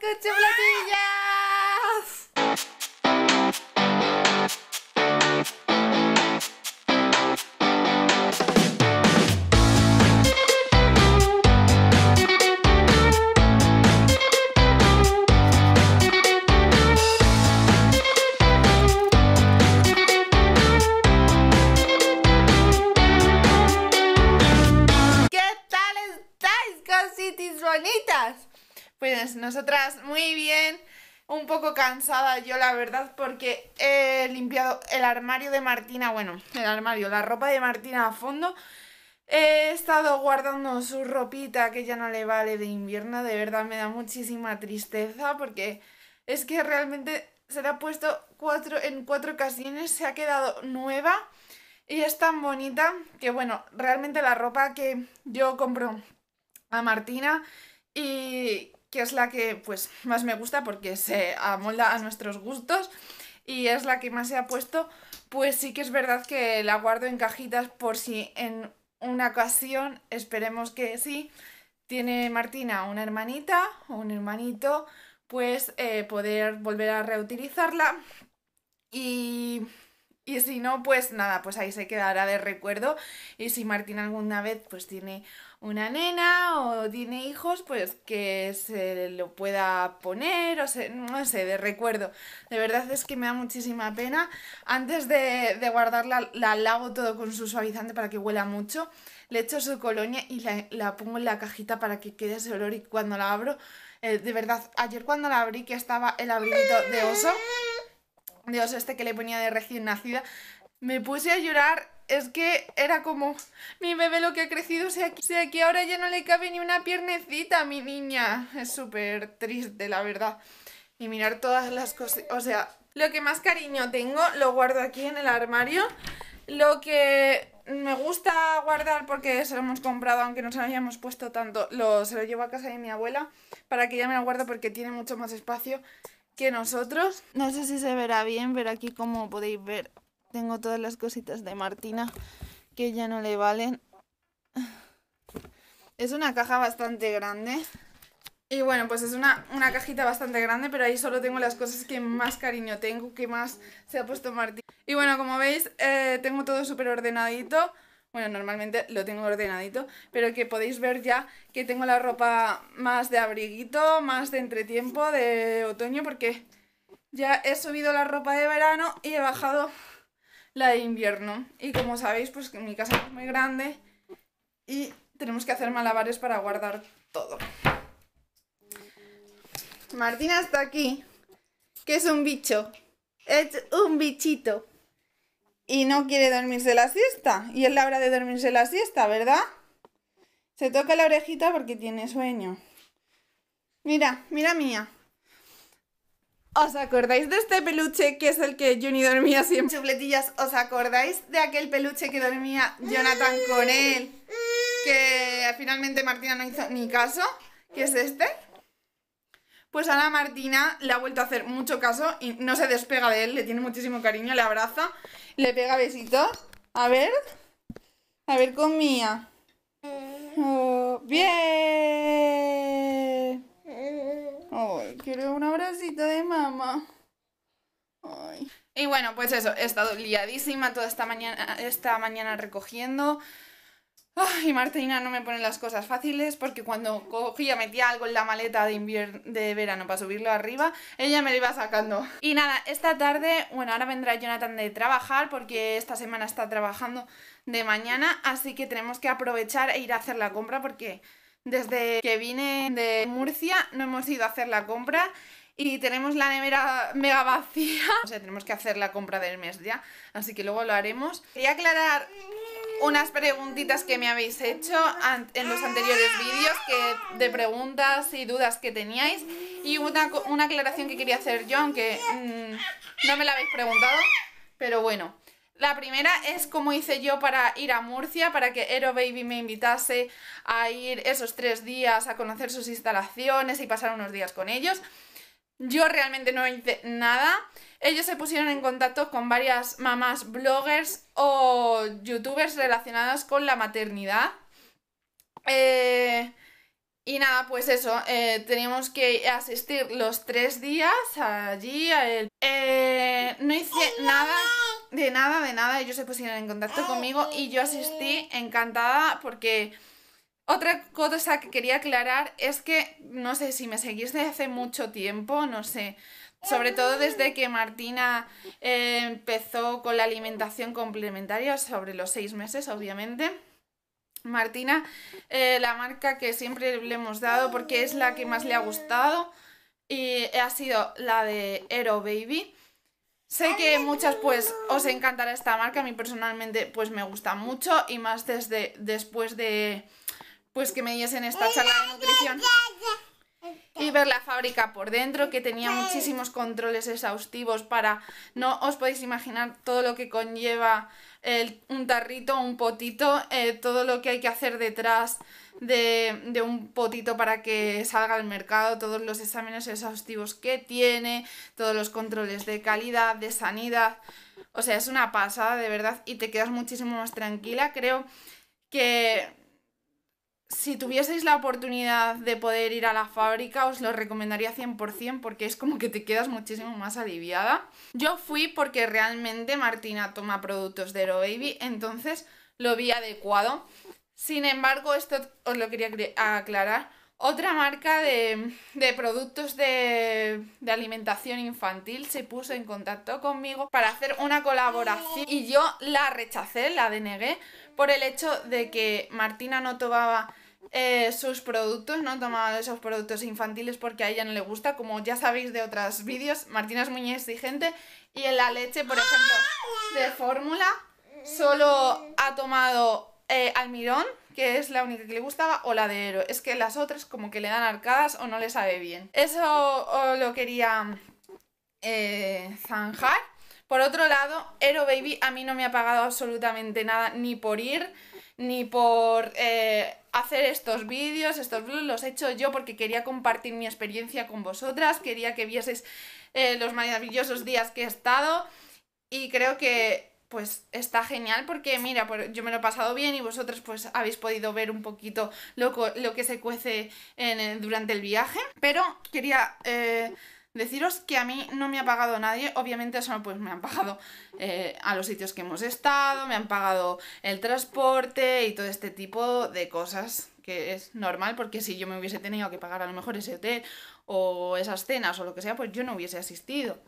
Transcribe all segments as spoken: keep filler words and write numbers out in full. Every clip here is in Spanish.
con chocolatillas. Bonitas. Pues nosotras muy bien, un poco cansada yo la verdad porque he limpiado el armario de Martina, bueno, el armario, la ropa de Martina a fondo. He estado guardando su ropita que ya no le vale de invierno, de verdad me da muchísima tristeza porque es que realmente se la ha puesto cuatro, en cuatro ocasiones, se ha quedado nueva y es tan bonita que bueno, realmente la ropa que yo compro a Martina y que es la que pues más me gusta porque se amolda a nuestros gustos y es la que más se ha puesto, pues sí que es verdad que la guardo en cajitas por si en una ocasión, esperemos que sí, tiene Martina una hermanita o un hermanito, pues eh, poder volver a reutilizarla y... Y si no, pues nada, pues ahí se quedará de recuerdo. Y si Martín alguna vez pues tiene una nena o tiene hijos, pues que se lo pueda poner o se, no sé, de recuerdo. De verdad es que me da muchísima pena. Antes de, de guardarla, la lavo todo con su suavizante para que huela mucho. Le echo su colonia y la, la pongo en la cajita para que quede ese olor y cuando la abro, eh, de verdad, ayer cuando la abrí que estaba el abriguito de oso, Dios, este que le ponía de recién nacida, me puse a llorar, es que era como, mi bebé lo que ha crecido, o sea, que, o sea, que ahora ya no le cabe ni una piernecita a mi niña. Es súper triste, la verdad. Y mirar todas las cosas, o sea, lo que más cariño tengo lo guardo aquí en el armario. Lo que me gusta guardar porque se lo hemos comprado, aunque no se lo hayamos puesto tanto, lo, se lo llevo a casa de mi abuela para que ella me lo guarde porque tiene mucho más espacio que nosotros. No sé si se verá bien, pero aquí como podéis ver tengo todas las cositas de Martina que ya no le valen. Es una caja bastante grande. Y bueno, pues es una, una cajita bastante grande, pero ahí solo tengo las cosas que más cariño tengo, que más se ha puesto Martín. Y bueno, como veis, eh, tengo todo súper ordenadito. Bueno, normalmente lo tengo ordenadito, pero que podéis ver ya que tengo la ropa más de abriguito, más de entretiempo, de otoño, porque ya he subido la ropa de verano y he bajado la de invierno. Y como sabéis, pues que mi casa es muy grande y tenemos que hacer malabares para guardar todo. Martina está aquí, que es un bicho, es un bichito. Y no quiere dormirse la siesta. Y es la hora de dormirse la siesta, ¿verdad? Se toca la orejita porque tiene sueño. Mira, mira mía. ¿Os acordáis de este peluche que es el que Juni dormía siempre? Chupletillas, ¿os acordáis de aquel peluche que dormía Jonathan con él? Que finalmente Martina no hizo ni caso. ¿Qué es este? Pues ahora Martina le ha vuelto a hacer mucho caso y no se despega de él, le tiene muchísimo cariño, le abraza, le pega besitos. A ver, a ver con Mía. Oh, bien. Ay, quiero un abracito de mamá. Ay. Y bueno, pues eso, he estado liadísima toda esta mañana, esta mañana recogiendo. Y Martina no me pone las cosas fáciles porque cuando cogía, metía algo en la maleta de, invier de verano para subirlo arriba, ella me lo iba sacando. Y nada, esta tarde, bueno, ahora vendrá Jonathan de trabajar porque esta semana está trabajando de mañana, así que tenemos que aprovechar e ir a hacer la compra porque desde que vine de Murcia no hemos ido a hacer la compra y tenemos la nevera mega vacía. O sea, tenemos que hacer la compra del mes ya, así que luego lo haremos. Quería aclarar unas preguntitas que me habéis hecho en los anteriores vídeos, que de preguntas y dudas que teníais, y una, una aclaración que quería hacer yo, aunque mmm, no me la habéis preguntado, pero bueno. La primera es cómo hice yo para ir a Murcia, para que Hero Baby me invitase a ir esos tres días a conocer sus instalaciones y pasar unos días con ellos. Yo realmente no hice nada. Ellos se pusieron en contacto con varias mamás bloggers o youtubers relacionadas con la maternidad. Eh, Y nada, pues eso, eh, teníamos que asistir los tres días allí. A él. Eh, no hice nada, de nada, de nada. Ellos se pusieron en contacto conmigo y yo asistí encantada porque... Otra cosa que quería aclarar es que, no sé si me seguís desde hace mucho tiempo, no sé, sobre todo desde que Martina eh, empezó con la alimentación complementaria, sobre los seis meses, obviamente. Martina, eh, la marca que siempre le hemos dado porque es la que más le ha gustado y ha sido la de Hero Baby. Sé que muchas pues os encantará esta marca, a mí personalmente pues me gusta mucho y más desde después de... pues que me diesen esta charla de nutrición y ver la fábrica por dentro, que tenía muchísimos controles exhaustivos para... No os podéis imaginar todo lo que conlleva el, un tarrito, un potito, eh, todo lo que hay que hacer detrás de, de un potito para que salga al mercado, todos los exámenes exhaustivos que tiene, todos los controles de calidad, de sanidad... O sea, es una pasada, de verdad, y te quedas muchísimo más tranquila. Creo que... si tuvieseis la oportunidad de poder ir a la fábrica, os lo recomendaría cien por cien porque es como que te quedas muchísimo más aliviada. Yo fui porque realmente Martina toma productos de Hero Baby, entonces lo vi adecuado. Sin embargo, esto os lo quería aclarar. Otra marca de, de productos de, de alimentación infantil se puso en contacto conmigo para hacer una colaboración y yo la rechacé, la denegué, por el hecho de que Martina no tomaba eh, sus productos, no tomaba esos productos infantiles porque a ella no le gusta. Como ya sabéis de otros vídeos, Martina es muy exigente y en la leche, por ejemplo, de fórmula, solo ha tomado eh, almidón, que es la única que le gustaba, o la de Hero. Es que las otras como que le dan arcadas o no le sabe bien. Eso os lo quería eh, zanjar. Por otro lado, Hero Baby a mí no me ha pagado absolutamente nada, ni por ir, ni por eh, hacer estos vídeos, estos vlogs. Los he hecho yo porque quería compartir mi experiencia con vosotras, quería que vieseis eh, los maravillosos días que he estado y creo que pues está genial porque mira, pues yo me lo he pasado bien y vosotros pues habéis podido ver un poquito lo, lo que se cuece en el, durante el viaje. Pero quería... Eh, deciros que a mí no me ha pagado nadie, obviamente eso pues me han pagado eh, a los sitios que hemos estado, me han pagado el transporte y todo este tipo de cosas, que es normal porque si yo me hubiese tenido que pagar a lo mejor ese hotel o esas cenas o lo que sea, pues yo no hubiese asistido.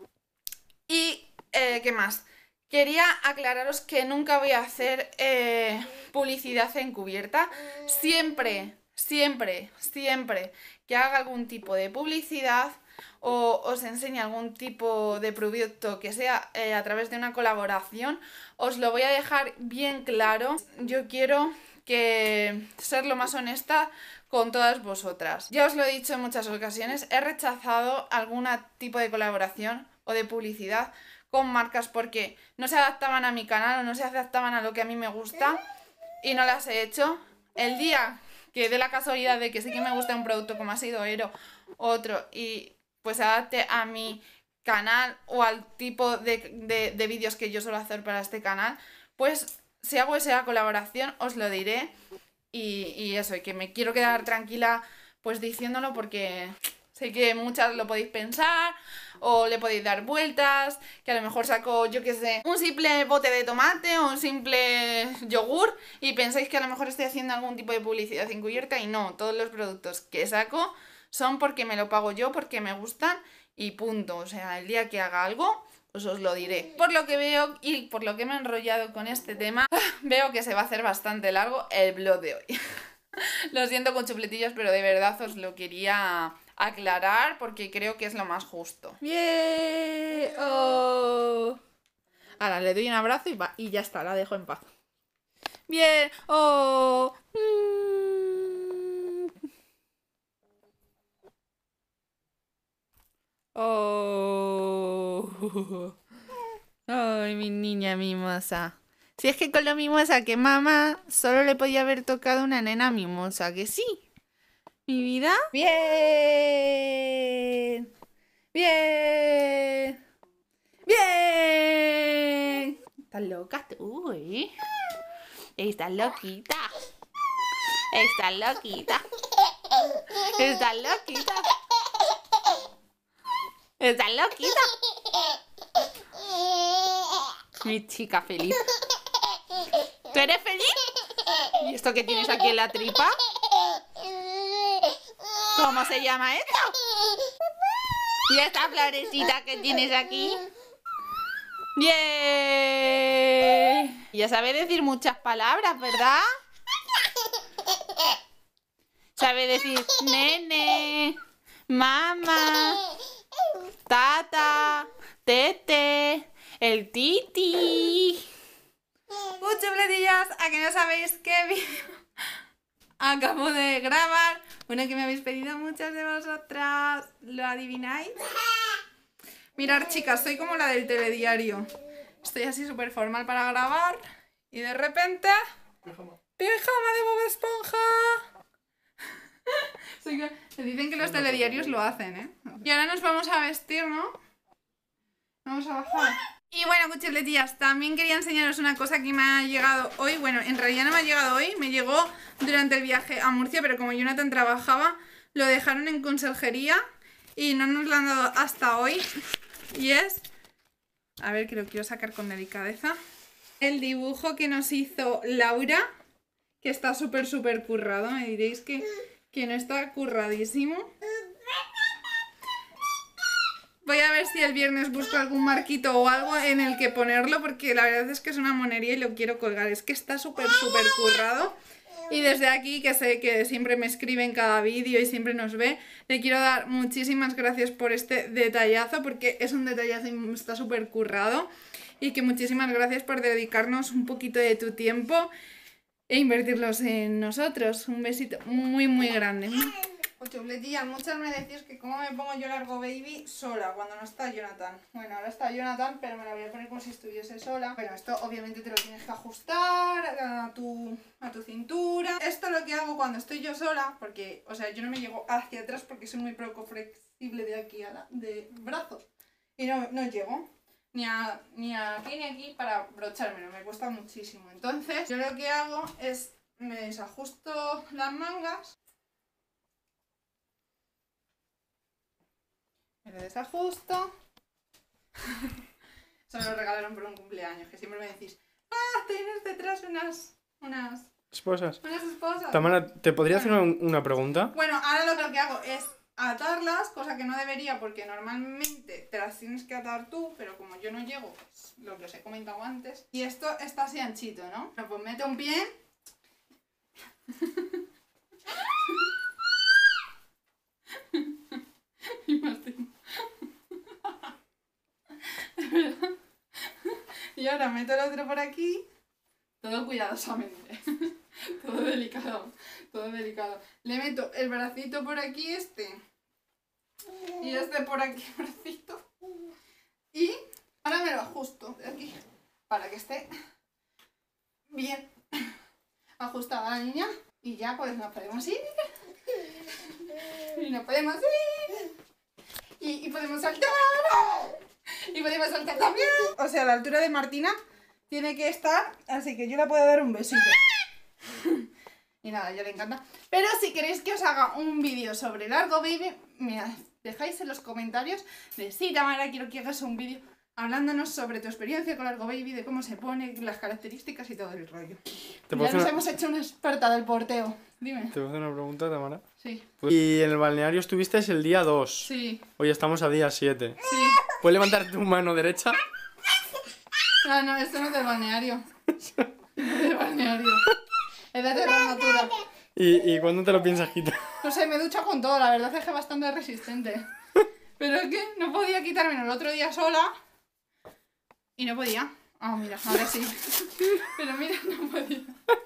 Y, eh, ¿qué más? Quería aclararos que nunca voy a hacer eh, publicidad encubierta, siempre, siempre, siempre que haga algún tipo de publicidad o os enseñe algún tipo de producto que sea eh, a través de una colaboración, os lo voy a dejar bien claro. Yo quiero que ser lo más honesta con todas vosotras. Ya os lo he dicho en muchas ocasiones, he rechazado algún tipo de colaboración o de publicidad con marcas porque no se adaptaban a mi canal o no se adaptaban a lo que a mí me gusta y no las he hecho. El día que dé la casualidad de que sí que me gusta un producto como ha sido Hero, otro, y pues se adapte a mi canal o al tipo de, de, de vídeos que yo suelo hacer para este canal, pues si hago esa colaboración os lo diré y, y eso, y que me quiero quedar tranquila pues diciéndolo porque sé que muchas lo podéis pensar o le podéis dar vueltas, que a lo mejor saco, yo qué sé, un simple bote de tomate o un simple yogur y pensáis que a lo mejor estoy haciendo algún tipo de publicidad encubierta y no, todos los productos que saco son porque me lo pago yo, porque me gustan y punto. O sea, el día que haga algo, pues os lo diré. Por lo que veo y por lo que me he enrollado con este tema, veo que se va a hacer bastante largo el vlog de hoy. Lo siento con chupletillos, pero de verdad os lo quería aclarar porque creo que es lo más justo. ¡Bien! ¡Oh! Ahora le doy un abrazo y, va, y ya está, la dejo en paz. ¡Bien! ¡Oh! Mm. Oh, ay, mi niña mimosa. Si es que con lo mimosa que mamá solo le podía haber tocado una nena mimosa, que sí. Mi vida. Bien. Bien. Bien. ¿Estás loca? Uy. Estás loquita. Estás loquita. Estás loquita. Estás loquita. Mi chica feliz. ¿Tú eres feliz? ¿Y esto que tienes aquí en la tripa? ¿Cómo se llama esto? ¿Y esta florecita que tienes aquí? ¡Bien! Ya sabe decir muchas palabras, ¿verdad? Sabe decir nene, mamá, tata, tete, el titi. Muchos chufletillas, ¿a que no sabéis qué vídeo acabo de grabar? Bueno, que me habéis pedido muchas de vosotras. ¿Lo adivináis? Mirad, chicas, soy como la del telediario. Estoy así súper formal para grabar y de repente... ¡Pijama, ¡Pijama de Bob Esponja! Se dicen que los telediarios lo hacen, ¿eh? Y ahora nos vamos a vestir, ¿no? Vamos a bajar. Y bueno, cuchufletillas, también quería enseñaros una cosa que me ha llegado hoy. Bueno, en realidad no me ha llegado hoy, me llegó durante el viaje a Murcia, pero como Jonathan trabajaba, lo dejaron en conserjería y no nos lo han dado hasta hoy. Y es... A ver, que lo quiero sacar con delicadeza. El dibujo que nos hizo Laura, que está súper, súper currado. Me diréis que, que no está curradísimo. Voy a ver si el viernes busco algún marquito o algo en el que ponerlo, porque la verdad es que es una monería y lo quiero colgar. Es que está súper, súper currado. Y desde aquí, que sé que siempre me escribe en cada vídeo y siempre nos ve, le quiero dar muchísimas gracias por este detallazo, porque es un detallazo y está súper currado. Y que muchísimas gracias por dedicarnos un poquito de tu tiempo e invertirlos en nosotros. Un besito muy, muy grande. Chufletillas, muchas me decís que cómo me pongo yo Largo Baby sola cuando no está Jonathan. Bueno, ahora está Jonathan, pero me la voy a poner como si estuviese sola. Bueno, esto obviamente te lo tienes que ajustar a tu, a tu cintura. Esto es lo que hago cuando estoy yo sola, porque, o sea, yo no me llego hacia atrás porque soy muy poco flexible de aquí a la, de brazos. Y no, no llego ni, a, ni aquí ni aquí para brochármelo, me cuesta muchísimo. Entonces, yo lo que hago es, me desajusto las mangas. Me lo desajusto. Eso me lo regalaron por un cumpleaños, que siempre me decís, ah, tienes detrás unas... unas... esposas. Unas esposas. Tamara, ¿te podría bueno, hacer una, una pregunta? Bueno, ahora lo que hago es atarlas, cosa que no debería porque normalmente te las tienes que atar tú, pero como yo no llego, pues lo que os he comentado antes. Y esto está así anchito, ¿no? Pero pues meto un pie... y Martín... Y ahora meto el otro por aquí, todo cuidadosamente, todo delicado, todo delicado. Le meto el bracito por aquí, este, y este por aquí, bracito, y ahora me lo ajusto de aquí, para que esté bien ajustada la niña, y ya pues nos podemos ir, y nos podemos ir, y, y podemos saltar. Y podemos saltar también. O sea, la altura de Martina tiene que estar, así que yo le puedo dar un besito. Y nada, ya le encanta. Pero si queréis que os haga un vídeo sobre Largo Baby, me dejáis en los comentarios de sí, Tamara, quiero que hagas un vídeo hablándonos sobre tu experiencia con Largo Baby, de cómo se pone, las características y todo el rollo. Ya nos una... hemos hecho una experta del porteo. Dime. ¿Te puedo hacer una pregunta, Tamara? Sí. Y en el balneario estuviste el día dos. Sí. Hoy estamos a día siete. Sí. ¿Puedes levantar tu mano derecha? Ah, no, esto no es del balneario. No es del balneario. Es de Terra Natura. ¿Y, ¿Y cuándo te lo piensas quitar? No sé, me ducho con todo, la verdad es que es bastante resistente. Pero es que no podía quitármelo el otro día sola. Y no podía. Ah, oh, mira, ahora sí. Pero mira, no podía.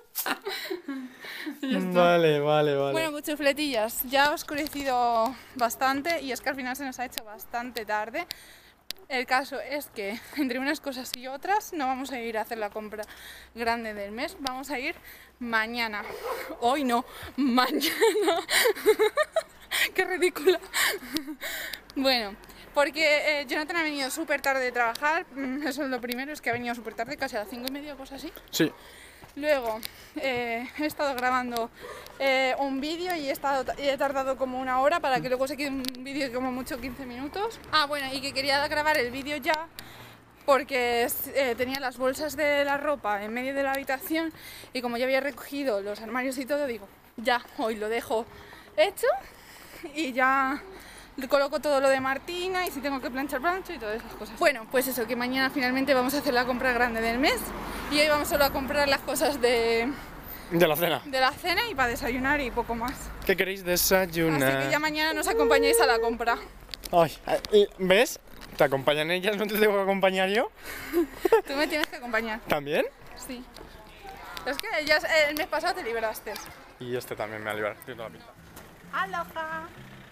Vale, vale, vale. Bueno, cuchufletillas, ya ha oscurecido bastante y es que al final se nos ha hecho bastante tarde. El caso es que entre unas cosas y otras no vamos a ir a hacer la compra grande del mes, vamos a ir mañana. Hoy no, mañana. Qué ridícula. Bueno, porque eh, Jonathan ha venido súper tarde de trabajar, eso es lo primero, es que ha venido súper tarde, casi a las cinco y media o cosas así. Sí. Luego eh, he estado grabando eh, un vídeo y he, estado, y he tardado como una hora para que luego se quede un vídeo de como mucho quince minutos. Ah, bueno, y que quería grabar el vídeo ya porque eh, tenía las bolsas de la ropa en medio de la habitación y como ya había recogido los armarios y todo, digo, ya, hoy lo dejo hecho y ya coloco todo lo de Martina y si tengo que planchar, plancho y todas esas cosas. Bueno, pues eso, que mañana finalmente vamos a hacer la compra grande del mes y hoy vamos solo a comprar las cosas de, De la cena. de la cena y para desayunar y poco más. ¿Qué queréis desayunar? Así que ya mañana nos acompañáis a la compra. Ay, eh, ¿ves? Te acompañan ellas, ¿no te tengo que acompañar yo? Tú me tienes que acompañar. ¿También? Sí. Es que ellas, el mes pasado te libraste. Y este también me ha librado, tiene toda la pinta. Aloha.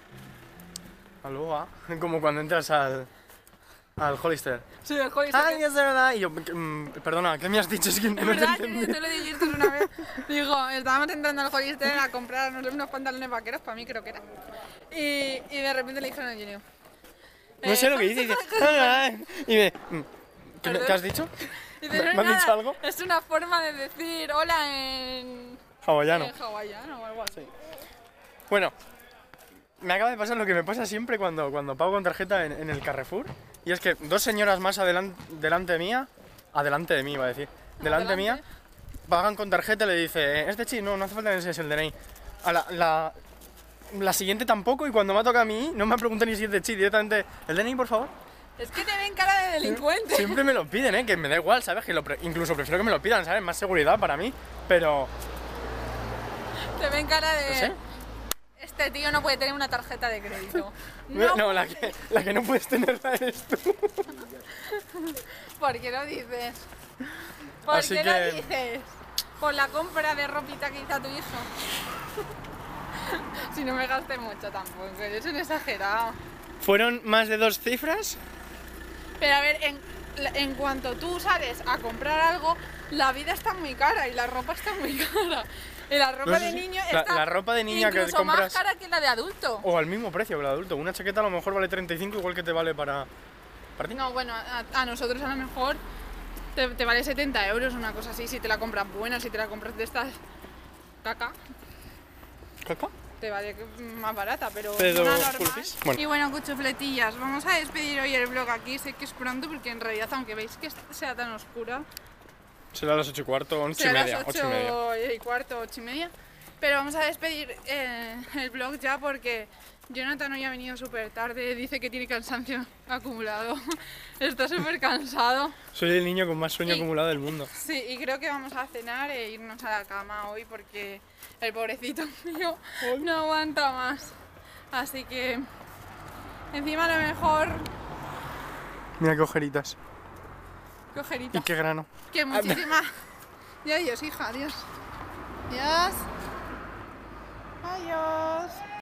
Aloha. Como cuando entras al... al Hollister. Sí, el Hollister. Ay, es verdad. Y yo, mm, perdona, ¿qué me has dicho? Es que no Es te verdad, entendí. que te lo dijiste una vez. Digo, estábamos entrando al Hollister a comprar no sé, unos pantalones vaqueros, para mí creo que era. Y, y de repente le dijeron a Junio. No sé lo que dice. Y, dice, "Ay, ay". Y me... mm, ¿Qué, me- ¿qué has dicho? Y ¿Me- me has dicho algo? Es una forma de decir hola en, Hawaiano. en hawaiano o algo así. Bueno, me acaba de pasar lo que me pasa siempre cuando, cuando pago con tarjeta en, en el Carrefour. Y es que dos señoras más adelan- delante mía, adelante de mí iba a decir, delante Adelante. mía, pagan con tarjeta y le dice, ¿es de Chi? No, no hace falta que enseñes el D N I. A la, la, la siguiente tampoco y cuando me toca a mí no me preguntan ni si es de Chi, directamente, ¿el D N I por favor? Es que te ven cara de delincuente. Siempre me lo piden, ¿eh? Que me da igual, ¿sabes? Que lo pre- incluso prefiero que me lo pidan, ¿sabes? Más seguridad para mí, pero... Te ven cara de. No sé. Este tío no puede tener una tarjeta de crédito. No, No, la, que, la que no puedes tenerla eres tú. ¿por qué lo dices? ¿Por Así qué que- lo dices? Por la compra de ropita que hizo tu hijo. Si no me gasté mucho tampoco, eres un exagerado. ¿Fueron más de dos cifras? Pero a ver, en, en cuanto tú sales a comprar algo, la vida está muy cara y la ropa está muy cara. Y la ropa No sé de si- niño la- está la ropa de niña que incluso compras- más cara que la de adulto. O al mismo precio que el adulto. Una chaqueta a lo mejor vale treinta y cinco, igual que te vale para... para ti. No, bueno, a, a nosotros a lo mejor te, te vale setenta euros, una cosa así, si te la compras buena, si te la compras de estas caca, ¿Caca? te vale más barata, pero, Pero una full normal. fish. Bueno. Y bueno, cuchufletillas, vamos a despedir hoy el vlog aquí, sé que es pronto porque en realidad, aunque veis que sea tan oscura, Será a las ocho y cuarto, ocho y será media, las ocho y media. ocho y cuarto, ocho y media. Pero vamos a despedir eh, el vlog ya porque Jonathan hoy ha venido súper tarde, dice que tiene cansancio acumulado, está súper cansado. Soy el niño con más sueño Y- acumulado del mundo. Sí, y creo que vamos a cenar e irnos a la cama hoy porque el pobrecito mío no aguanta más. Así que encima a lo mejor Mira qué ojeritas. qué Y ojerita. qué grano. Que muchísimas. Y adiós, hija, adiós. Adiós. Adiós.